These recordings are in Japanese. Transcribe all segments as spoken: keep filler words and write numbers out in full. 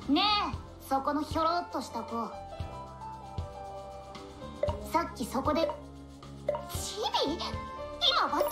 ねえ、そこのひょろっとした子、さっきそこでチビ今は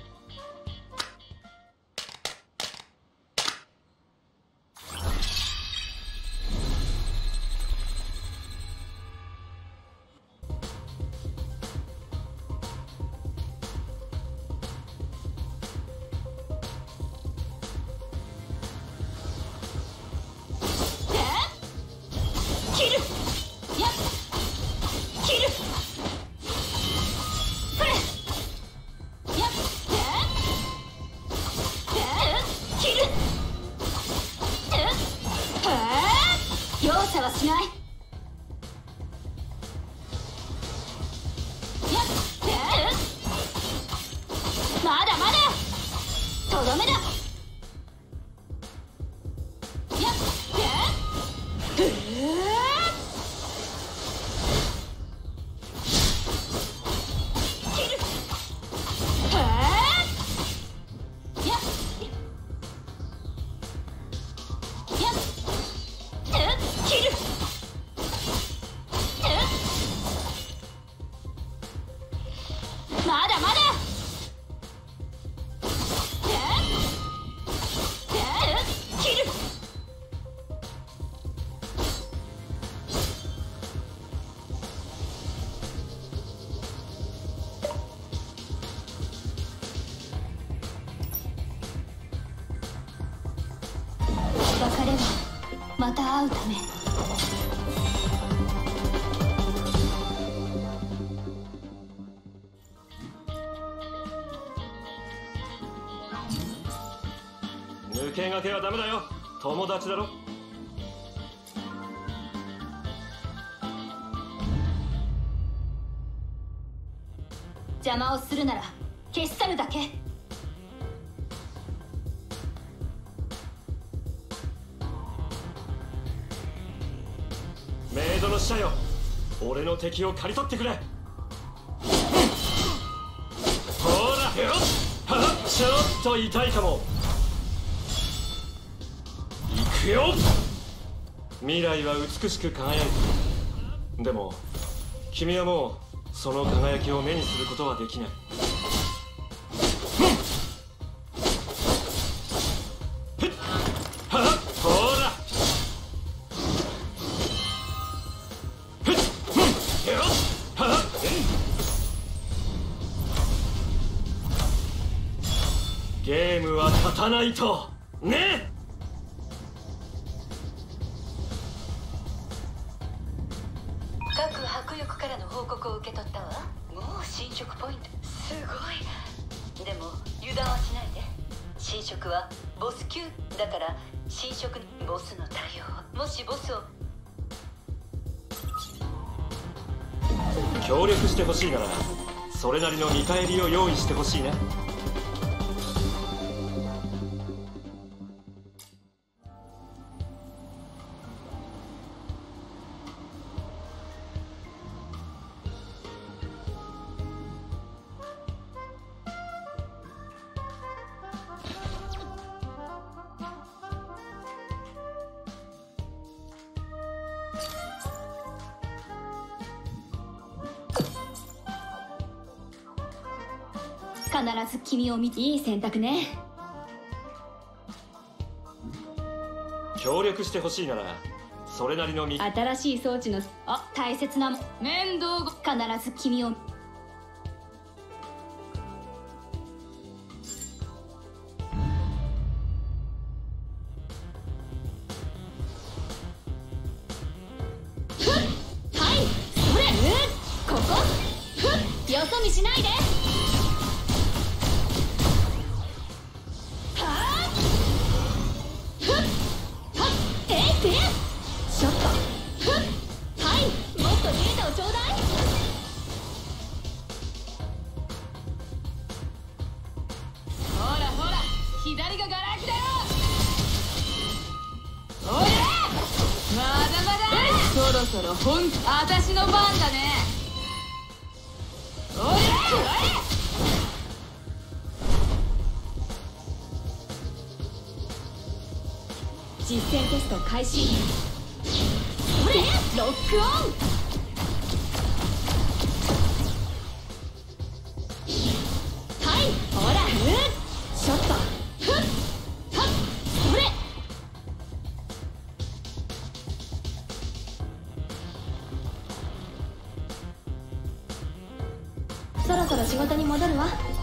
別れはまた会うため。 抜け駆けはダメだよ。友達だろ。 邪魔をするなら消し去るだけ。 メイドの使者よ、俺の敵を刈り取ってくれ。ほらよっはっ、ちょっと痛いかも。行くよ。未来は美しく輝いてる。でも君はもうその輝きを目にすることはできない。ゲームは勝たないとね。 各迫力からの報告を受け取ったわ。もう進捗ポイントすごい。でも油断はしないで。進捗はボス級だから、進捗にボスの対応、もしボスを協力してほしいならそれなりの見返りを用意してほしいね。 必ず君を見て。いい選択ね。 協力してほしいならそれなりの見新しい装置のあ大切な面倒ご必ず君を。ふっはいそれここふっよそ見しないで。ちょっとふっはいもっとデータをちょうだい。ほらほら左がガラ空きだよ。おいまだまだそろそろ本あたしの番だね。おいおい実戦テスト開始。それロックオン。はいほら、うん、ショット、ふっはっそれ。そろそろ仕事に戻るわ。